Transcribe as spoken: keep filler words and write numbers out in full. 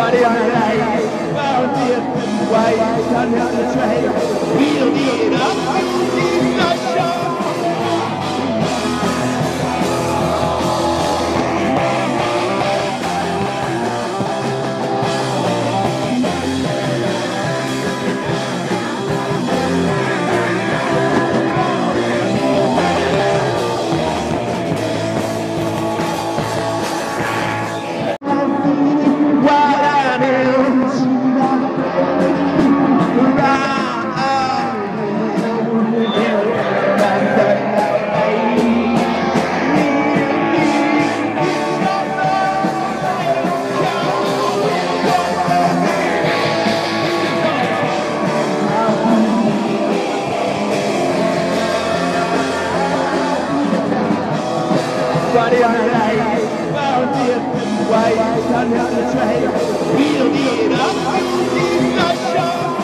Everybody on the line, found it, white, done the train. We'll need up, we'll the show. Everybody on the line, found it, white, done the train. We'll need up, we'll need the show.